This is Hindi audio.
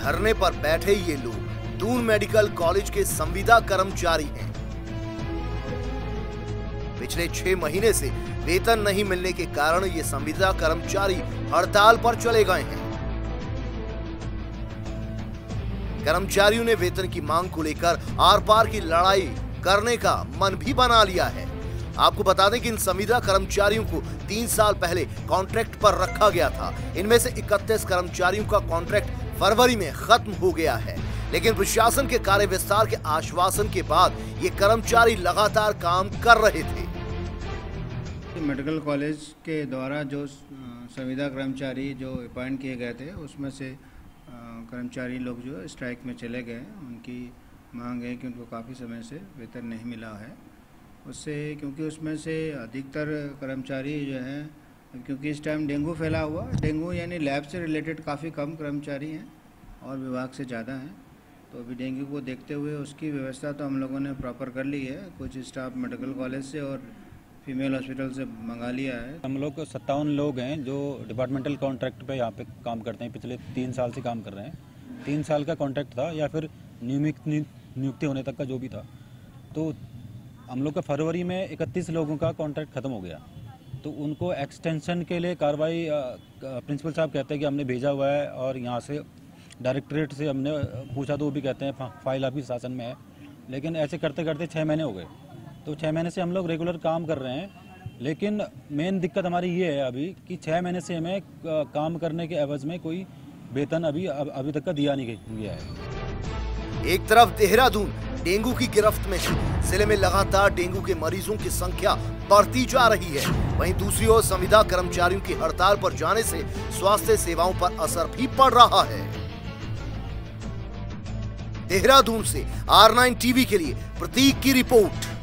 धरने पर बैठे ये लोग दून मेडिकल कॉलेज के संविदा कर्मचारी हैं। पिछले 6 महीने से वेतन नहीं मिलने के कारण ये संविदा कर्मचारी हड़ताल पर चले गए हैं। कर्मचारियों ने वेतन की मांग को लेकर आर पार की लड़ाई करने का मन भी बना लिया है। आपको बता दें कि इन संविदा कर्मचारियों को 3 साल पहले कॉन्ट्रैक्ट पर रखा गया था। इनमें से 31 कर्मचारियों का कॉन्ट्रैक्ट फरवरी में खत्म हो गया है, लेकिन प्रशासन के कार्य विस्तार के आश्वासन के बाद ये कर्मचारी लगातार काम कर रहे थे। मेडिकल कॉलेज के द्वारा जो संविदा कर्मचारी जो अपॉइंट किए गए थे, उसमें से कर्मचारी लोग जो स्ट्राइक में चले गए। उनकी मांग है कि उनको काफ़ी समय से वेतन नहीं मिला है उससे, क्योंकि उसमें से अधिकतर कर्मचारी जो हैं, क्योंकि इस टाइम डेंगू फैला हुआ, डेंगू यानी लैब से रिलेटेड काफ़ी कम कर्मचारी हैं और विभाग से ज़्यादा हैं। तो अभी डेंगू को देखते हुए उसकी व्यवस्था तो हम लोगों ने प्रॉपर कर ली है। कुछ स्टाफ मेडिकल कॉलेज से और फीमेल हॉस्पिटल से मंगा लिया है। हम लोग 57 लोग हैं जो डिपार्टमेंटल कॉन्ट्रैक्ट पे यहाँ पे काम करते हैं। पिछले 3 साल से काम कर रहे हैं। 3 साल का कॉन्ट्रैक्ट था या फिर नियुक्ति होने तक का जो भी था। तो हम लोग का फरवरी में 31 लोगों का कॉन्ट्रैक्ट ख़त्म हो गया। तो उनको एक्सटेंशन के लिए कार्रवाई प्रिंसिपल साहब कहते हैं कि हमने भेजा हुआ है, और यहाँ से डायरेक्टरेट से हमने पूछा तो वो भी कहते हैं फाइल अभी शासन में है। लेकिन ऐसे करते करते 6 महीने हो गए। तो 6 महीने से हम लोग रेगुलर काम कर रहे हैं, लेकिन मेन दिक्कत हमारी ये है अभी कि 6 महीने से हमें काम करने के एवज में कोई वेतन अभी तक का दिया नहीं गया है। एक तरफ देहरादून डेंगू की गिरफ्त में है, जिले में लगातार डेंगू के मरीजों की संख्या बढ़ती जा रही है। वहीं दूसरी ओर संविदा कर्मचारियों की हड़ताल पर जाने से स्वास्थ्य सेवाओं पर असर भी पड़ रहा है। देहरादून से R9 टीवी के लिए प्रतीक की रिपोर्ट।